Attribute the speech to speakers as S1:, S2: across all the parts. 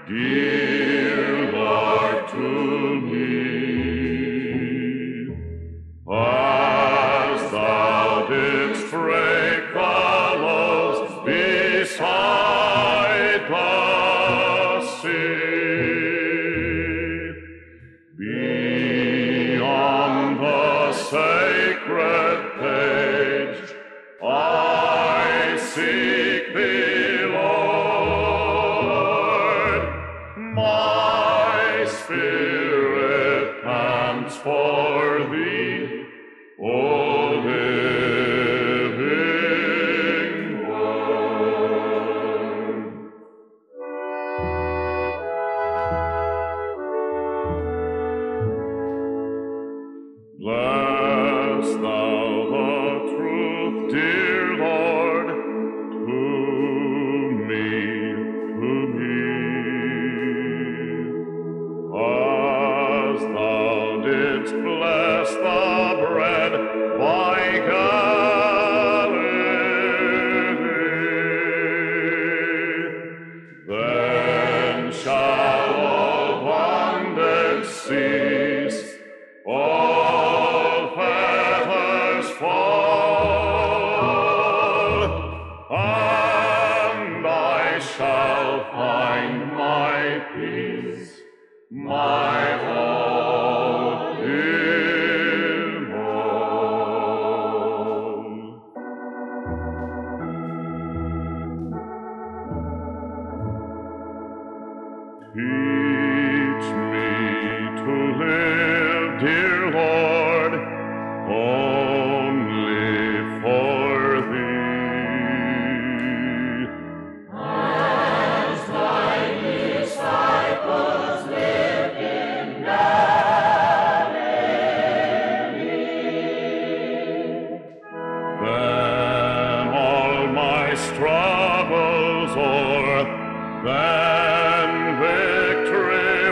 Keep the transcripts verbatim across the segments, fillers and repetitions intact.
S1: dear Lord, to me, as thou didst break the loaves beside the sea, beyond the sacred page, I seek thee, Lord. My spirit pants for thee, O living Word. Bless thou the truth, dear Lord, to me, to me, as thou didst bless the bread by Galilee. Then shall all bondage cease, all fetters fall, and I shall find my peace, my all in all. Teach me to live, dear Lord, only for thee.
S2: As thy disciples lived in Galilee,
S1: Then all my struggles o'er, then victory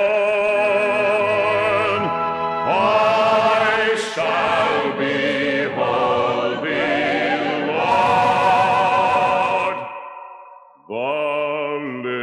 S1: won, I shall behold thee, Lord, the